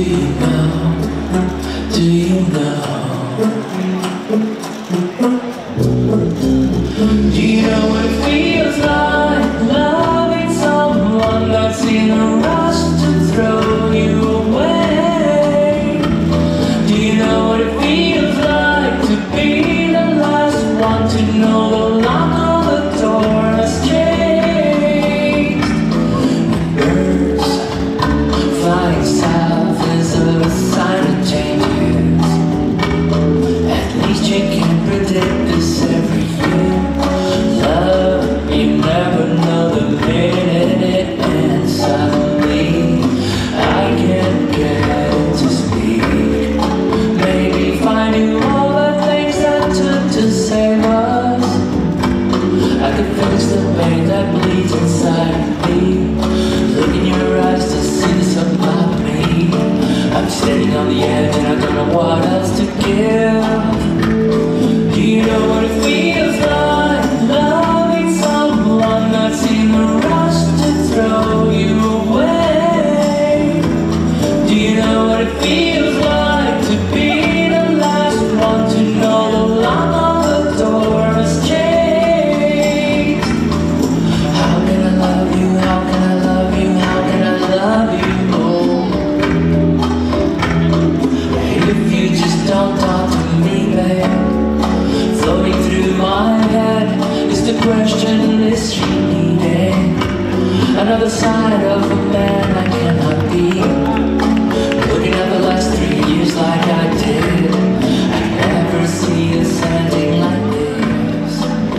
Another side of a man I cannot be. Looking at the last 3 years like I did, I never see us ending like this.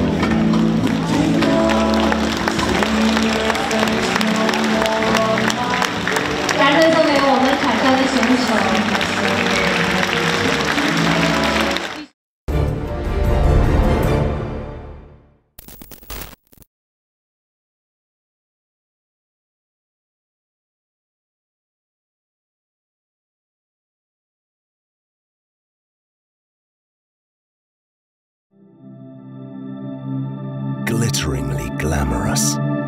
感谢送给我们凯歌的选手。 Glitteringly glamorous.